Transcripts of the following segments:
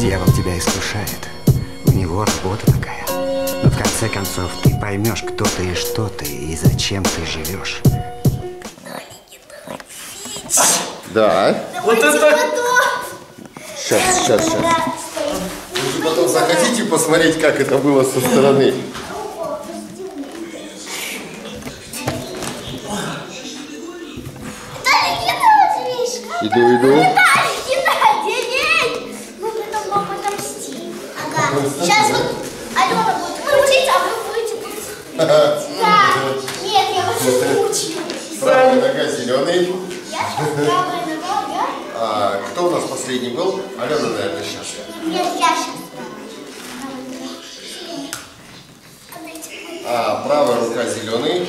Дьявол тебя искушает. У него работа такая. Но в конце концов ты поймешь, кто ты и что ты, и зачем ты живешь. Да. Вот это... Сейчас. Вы же потом захотите посмотреть, как это было со стороны? Иду. Сейчас вот Алена будет крутить, а вы будете крутить. Да. Нет, я вас кручу. Правая нога зеленый. Я сейчас правая нога, да? А кто у нас последний был? Алена, наверное, сейчас. Нет, я сейчас. А правая рука зеленый.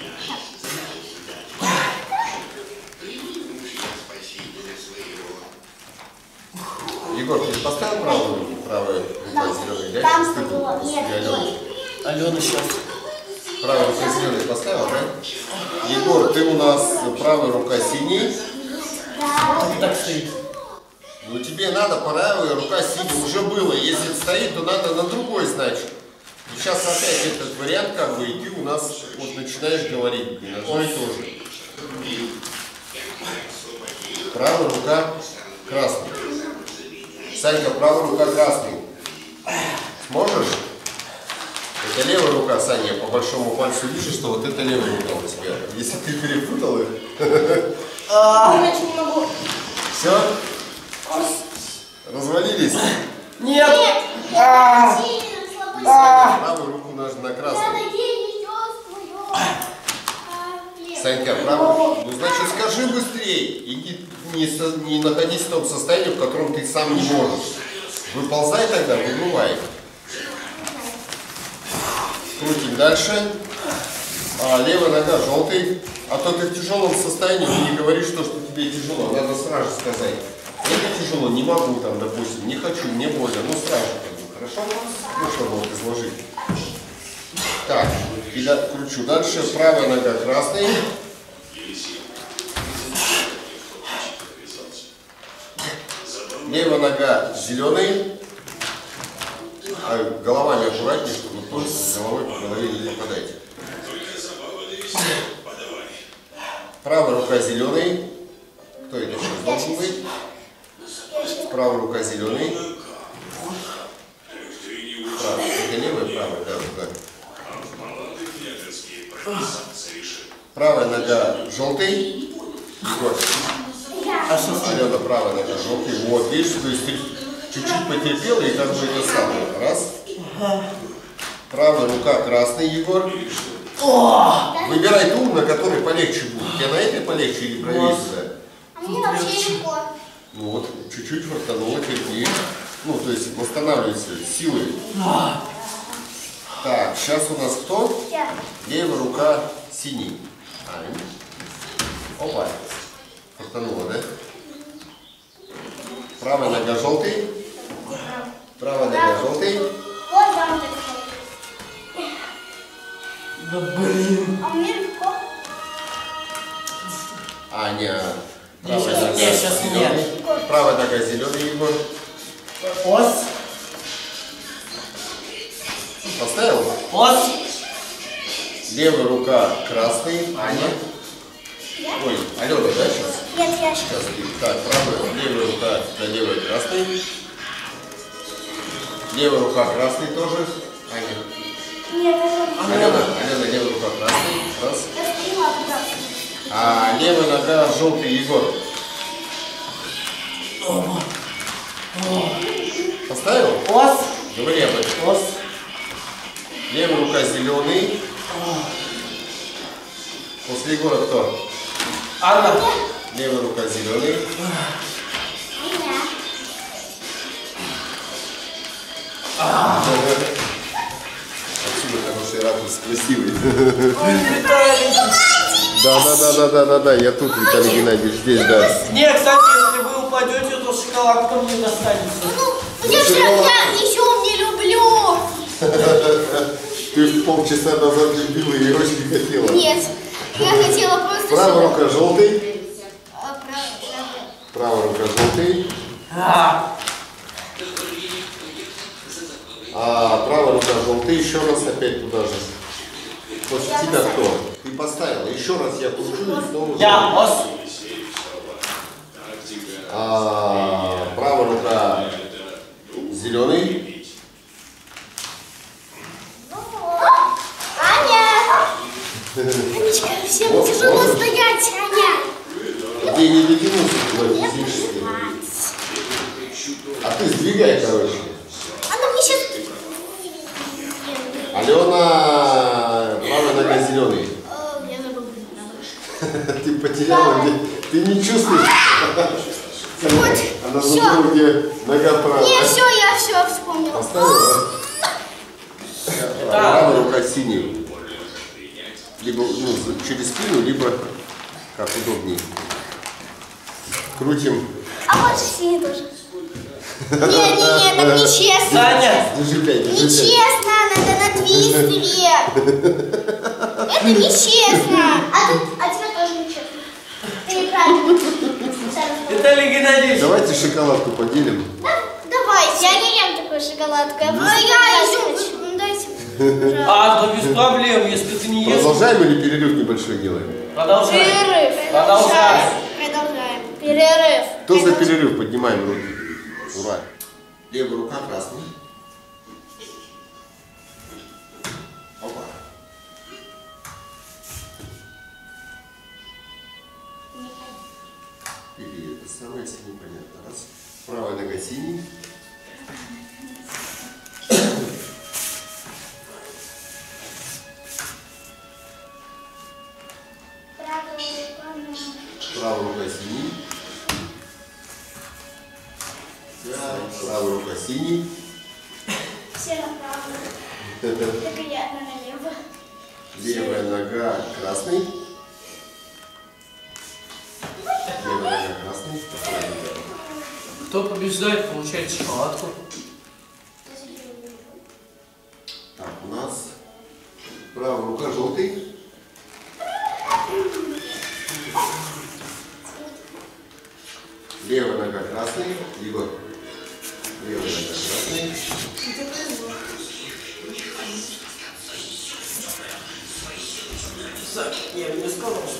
Егор, ты поставил правую рука зеленый, да? Там было. Нет, Алена сейчас. Правая рука зеленый поставил, да? Егор, ты у нас правая рука синий. Да. Так стоит. Ну тебе надо правая рука синий. Уже было. Если стоит, то надо на другой, значит. И сейчас опять этот вариант, как бы, и ты у нас вот начинаешь говорить, блин, одно и то же. Правая рука красный. Санька, правая рука красный. Сможешь? Это левая рука, Саня, я по большому пальцу вижу, что вот это левая рука у тебя. Если ты перепутал их. Иначе не могу. Все? Развалились? Нет. Правую руку нужно на красную. Санька, правую. Ну, значит, скажи быстрее. И не находись в том состоянии, в котором ты сам не можешь. Выползай тогда, выбывай. Крутим дальше. Левая нога желтый. А то ты в тяжелом состоянии, не говоришь то, что тебе тяжело. Надо сразу сказать. Это тяжело, не могу там, допустим, не хочу, мне больно. Ну сразу как бы, хорошо? Ну, чтобы вот изложить. Так, кручу дальше. Правая нога красный. Левая нога зеленый. Головами аккуратнее, чтобы вы с головой по голове не попадаете. Правая рука зеленый. Кто это сейчас должен быть? Правая рука зеленый. Правая. Это левая, правая, да. Правая нога желтый. Егор. Алена, правая нога желтый. Вот, видишь, то есть ты чуть-чуть потерпела и как бы это самое. Раз. Правая рука красный, Егор. Выбирай ту, на которой полегче будет. Тебе на этой полегче или правее сюда? А мне вообще легко. Ну вот, чуть-чуть фартануло, терпи. Ну, то есть восстанавливается силой. Так, сейчас у нас кто? Левая рука синий. Опа. Фартануло, да? Правая нога желтый. Правая нога желтый. Вот там так. Да блин. А мне легко. Аня. Не, сейчас зеленый. Правая нога зеленый, Егор. Ос. Поставил? Ос. Левая рука красный. Аня. Ой, Алена, да, сейчас? Нет, я Сейчас. Так, левая рука, да, левая красный. Левая рука красный тоже. Аня. Нет, это... Алена, левая рука красный. Раз. Я поняла, красный. А левая нога желтый, Егор. Поставил? Ос. Говори об этом. Ос. Левая рука зеленый. После Егора кто? Анна. Левая рука зеленый. Меня. Отсюда хороший ракурс, красивый. Виталий. Да, я тут, Виталий Геннадьевич, здесь, да. Не, кстати, если вы упадете, то шоколадка мне достанется. Ну, я еще не люблю. Ты полчаса назад любила и очень хотела. Нет, я хотела просто... Правая рука желтый. Правая. Правая рука желтый. А правая рука желтый, еще раз опять туда же. После тебя кто? Ты поставила. Еще раз я кручу и снова. Я, босс. Правая рука зеленый. Аня! Анечка, всем тяжело стоять, Аня. Где не дотянулся, физически. А ты сдвигай, короче. Она мне сейчас... Алена, правая нога зеленый. Я забыла. Ты потеряла, ты не чувствуешь. Вот, Она всё. забыла, где нога правая. Не, все, я все вспомнила. Поставила? Правая рука синий. Либо через спину, либо как удобнее. Крутим. А вот же синий тоже. Не, так нечестно. Саня. Держи 5, держи 5. Нечестно, надо на твистере. Это нечестно. А тебя тоже нечестно. Ты неправильно. Виталий Геннадьевич. Давайте шоколадку поделим. Давай, я не ем такую шоколадку. Я изюм. Дайте. Да без проблем, если ты не ешь. Продолжаем или перерыв небольшой делаем? Продолжай. Перерыв. Продолжай. Продолжаем. Перерыв. Кто за перерыв? Поднимаем руки. Ура. Левая рука красная. Опа. Или это самое синее, понятно. Раз. Правая нога синий. Правая рука синий. Правая рука синий. Все направо. Только я налево. Левая нога красный. Левая нога красный. Кто побеждает, получает шоколадку. Так, у нас правая рука желтый. Левая нога красный. Егор. Левая нога красный. Я не сказал, что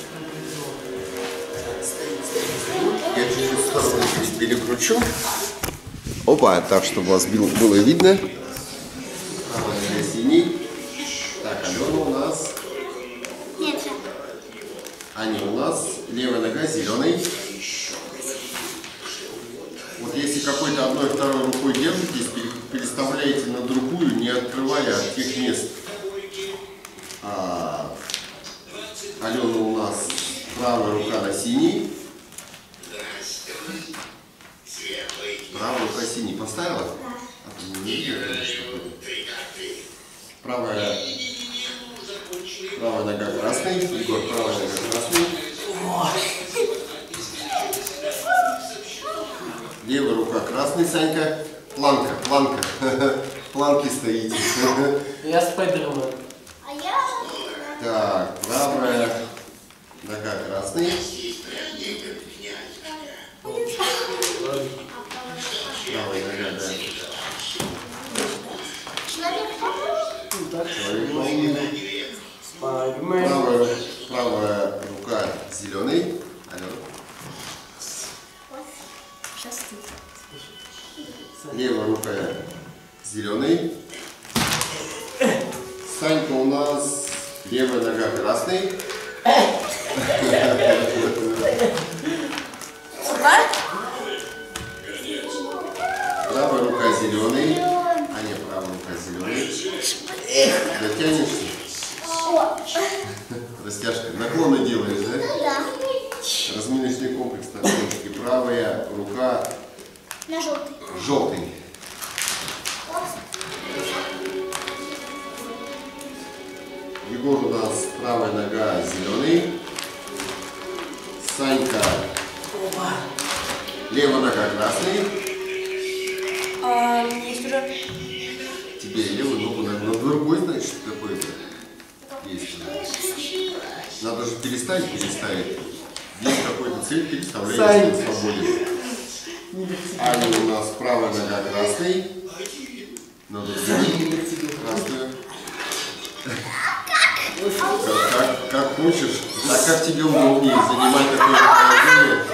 Я чуть-чуть в сторону перекручу. Опа, так, чтобы вас было видно. Правая нога синий. Так, Алена у нас. Нет, Аня у нас. Левая нога зеленый. Вот если какой-то одной второй рукой держитесь, переставляете на другую, не открывая от тех мест. Алена у нас правая рука на синий. Правая рука синий. Поставила? Да. Не видно, что правая нога красный. Егор, правая нога красный. Левая рука красный, Санька. Планка. Планки стоите. я спайдермен. а я... Так, правая нога красный. Правая нога, да. Человек. Человек. Спайдермен. Правая рука зеленый. Алло. Левая рука зеленый. Санька у нас левая нога красный. Правая рука зеленый. А нет, правая рука зеленый. Дотянешься? Растяжка. Наклоны делаешь, да? Да. Разминочный комплекс на ручке. Правая рука На желтый. желтый. Егор у нас правая нога зеленый. Санька левая нога красный. Есть уже. Тебе левую ногу на другой, значит, какой-то есть. Надо же переставить. Есть какой-то цель, переставляете на свободе. Аня у нас правая нога красный. Надо взять красную. Как хочешь. Так как тебе удобнее занимать такое положение.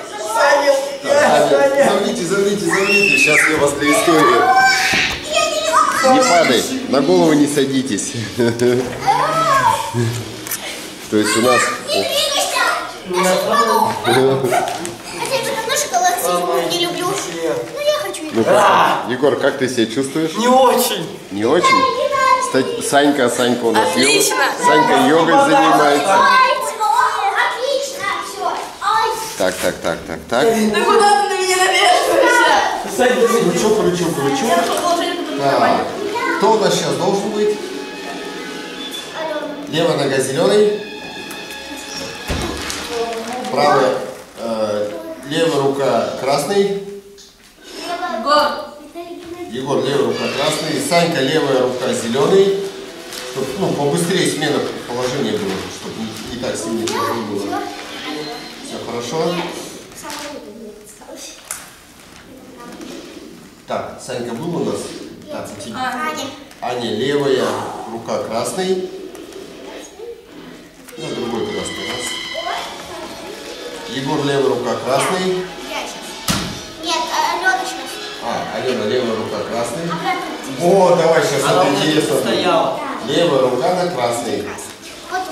Завните. Сейчас я вас для истории. Не падай, на голову не садитесь. То есть у нас... А я давно шоколад не люблю. Ну я хочу. Егор, как ты себя чувствуешь? Не очень. Не очень? Санька у нас Отлично. Санька йогой занимается. Отлично, все. Так. Да куда ты на меня навешиваешься? Кручу. Так. Кто у нас сейчас должен быть? Левая нога зеленый. Правая, левая рука красный. Егор, левая рука красный. Санька, левая рука зеленый. Чтобы побыстрее смена положения была, чтобы не так сильно тяжело было. Все хорошо. Так, Санька был у нас? Так, Аня, левая рука красный. Ну, другой красный раз. Егор, левая рука красный. Нет, Алена сейчас. Алена, левая рука красный. Вот, давай сейчас Она это у меня интересно. тут стояла. Левая рука на красный. Вот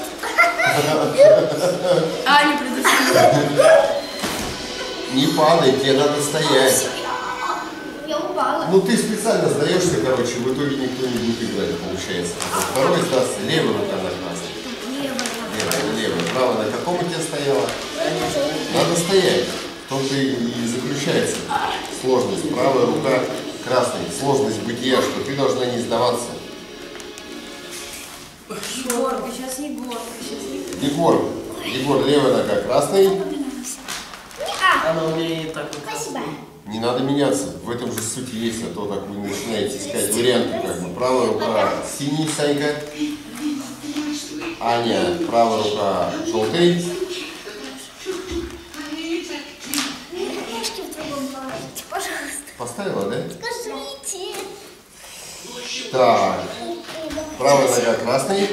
тут. Не предусмотрела. Не падай, тебе надо стоять. Я упала. Ну ты специально сдаешься, короче, в итоге никто не будет играть, получается. Второй сдастся, левая рука на красный. Левая. Правая на каком у тебя стояла? Надо стоять. В том-то и заключается сложность. Правая рука красный. Сложность бытия, что ты должна не сдаваться. Егор, левая нога красный. Она у меня и так вот. Спасибо. Не надо меняться. В этом же суть есть, а то так вы начинаете искать варианты. Как бы. Правая рука синий, Санька. Аня, правая рука желтый. Книжки в другом положите, пожалуйста. Поставила, да? Скажите. Так. Правая нога красный.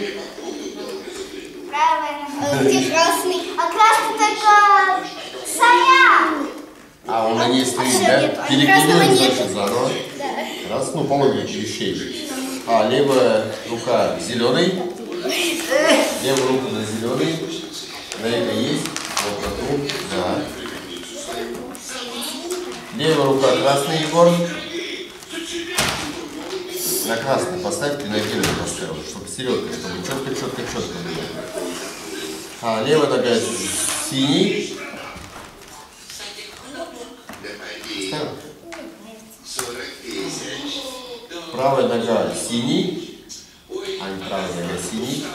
Правая. Где красный? А красный только Саня. А он на ней стоит, всё, да? нет, Перекидываем, красного значит, нет. заново. Да. Раз, по логике вещей. Левая рука зеленый. Левая рука на зеленый. На это есть. Вот на ту. Да. Левая рука красный, Егор. На красный поставь, ты на белый поставил, чтобы середка, чтобы четко было. Левая нога синий. Ставил? Правая нога синий. Правая нога синий.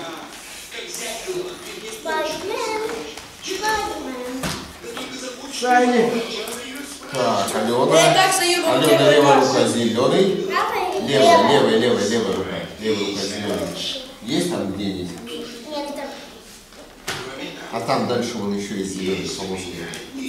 Саня. Так, Я и так стою, как Алена, делаю левая так. рука зеленый. Левая рука зеленый. Есть там где-нибудь? Нет, это... А там дальше вон еще есть зеленый помощник.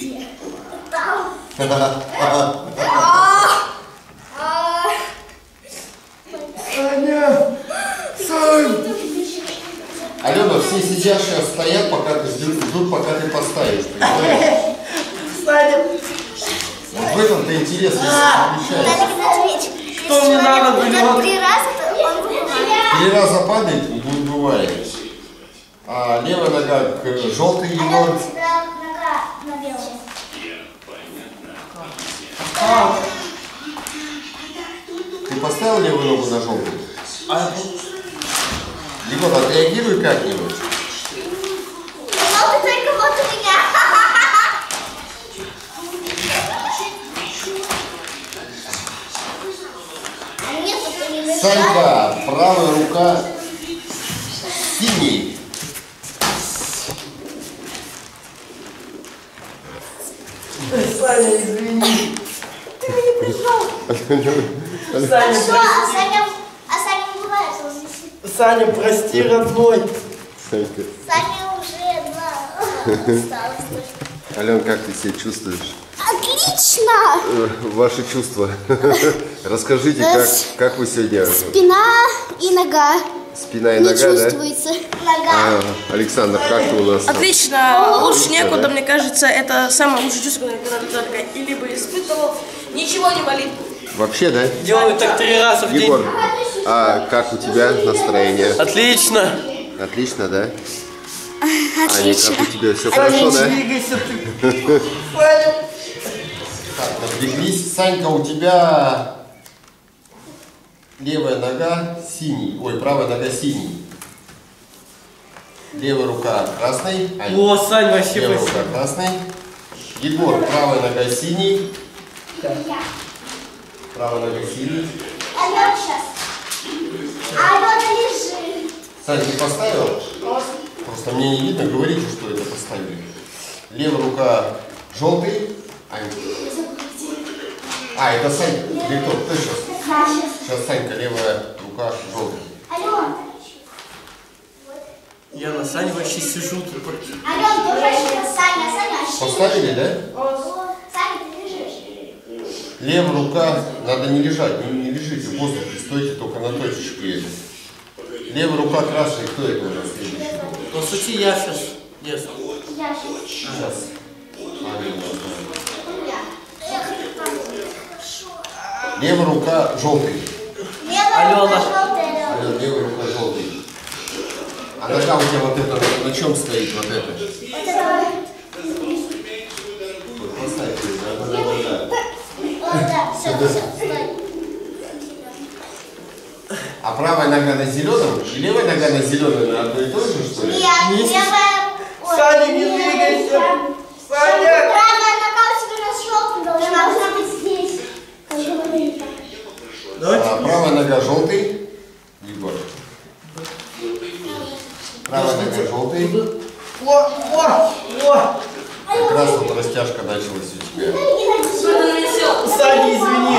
Алена, все сидящие стоят, пока ты ждут, пока ты поставишь. Понимаешь? Саня. Вот в этом-то интерес, если включается. Надо ответить. Что мне надо было? 3 раза, то он выиграет. 3 раза падает, бывает. Левая нога к желтый, Егор. Всегда нога на белом. Ты поставил левую ногу на желтый? Егор, отреагируй как-нибудь. Желтый только вот у меня. А мне тут не мешает. Санька, правая рука синий. Саня, извини. Ты меня прижал. Саня, Что? А Саня бывает, он здесь. Саня, прости, родной. Санька. Саня уже, да. Осталось. Ален, как ты себя чувствуешь? Отлично. Отлично! Ваши чувства. Расскажите, как вы сегодня? Спина и нога. Спина и Не нога, да? чувствуется. Нога. Александр, как ты у нас? Отлично, лучше некуда, мне кажется, это самое лучшее чувство, когда ты такая, и либо испытывал, ничего не болит. Вообще, да? Делаю так 3 раза в день. Егор, а как у тебя настроение? Отлично. Отлично, да? Отлично. Аня, как у тебя все хорошо, да? Двигайся ты. Так, напряглись. Санька, у тебя левая нога синий. Ой, правая нога синий. Левая рука красный. О, Сань, вообще Левая спасибо. рука красный. Егор, правая нога синий. Правая нога синий. Алёна сейчас. Алёна лежит. Сань, ты поставил? Просто мне не видно, говорите, что это поставили. Левая рука желтый. Это Санька. Или кто? Кто сейчас? Сейчас Санька, левая рука желтый. Алёна. Я на Сане вообще сижу тут. Алёна, тоже сейчас. Саня. Поставили, да? Саня, ты лежишь. Левая рука, надо не лежать, не лежите в воздухе, стойте только на точечке. Левая рука красная, кто это у нас следующий? По сути, я сейчас. Yes. Я сейчас. Сейчас. Левая рука желтый. Левая Алёна. рука желтая. Алёна, левая рука желтый. А нога у тебя вот это, на чем стоит вот это? Вот это Вот поставьте, да. вот так. Все, стой. А правая нога на зеленом и левая нога на зеленом на одно и то же, что ли? Нет, левая... Ой, Саня, не нет, двигайся. нет. Саня! Правая нога у тебя на желтом должна быть здесь. Правая нога желтый. Егор. Правая нога желтый. Как раз вот растяжка началась у тебя. Саня, извини.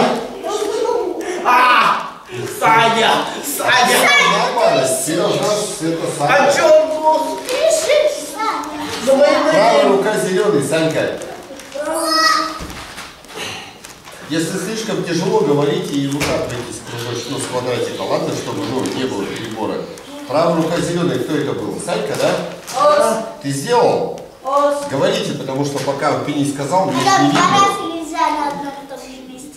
Саня! Нормально, Сережа, это А Саня. чё он был? Правая рука зеленый, Санька. Если слишком тяжело, говорите и выкатывайтесь с квадратика, ладно, чтобы не было перебора. Правая рука зеленая, кто это был? Санька, да? Ты сделал? Говорите, потому что пока ты не сказал, мне не видно. Нельзя на одном и том же месте.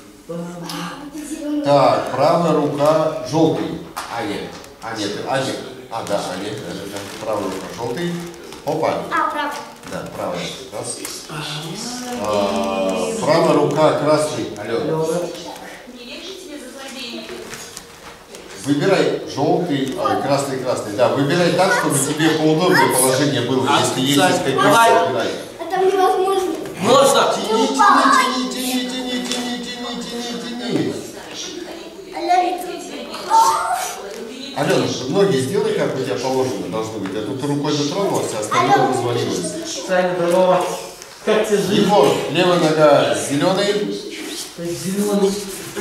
Так, правая рука желтый. Аня. Да. Правая рука желтый. Опа. Правда. Да, правая. Раз. Правая рука красный. Алена. Выбирай желтый, красный. Да, выбирай так, чтобы тебе поудобнее положение было. Если есть эскапист, выбирай. Это невозможно. Можно! Тяни. Алена, ноги сделай, как у тебя положено должно быть. А тут рукой дотронулась, а остальное развалилось. Саня, здорово. Как тебе жизнь? Егор, левая нога зеленый. Зеленый.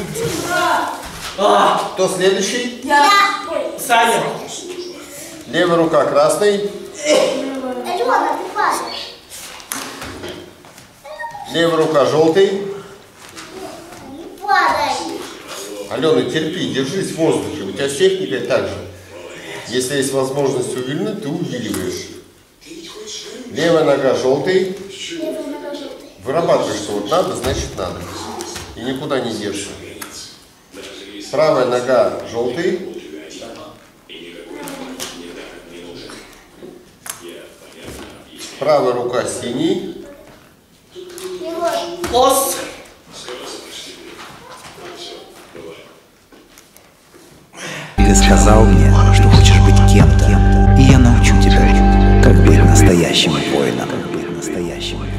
Кто следующий? Саня. Левая рука красный. Алена, ты падаешь. Левая рука желтый. Не падай. Алена, терпи, держись в воздухе. У тебя с техникой так же. Если есть возможность увильнуть, ты увиливаешь. Левая нога желтый. Вырабатываешь, что вот надо, значит надо. И никуда не держишь. Правая нога желтый. Правая рука синий. Пост. Ты сказал мне, что хочешь быть кем-то, и я научу тебя, как быть настоящим воином.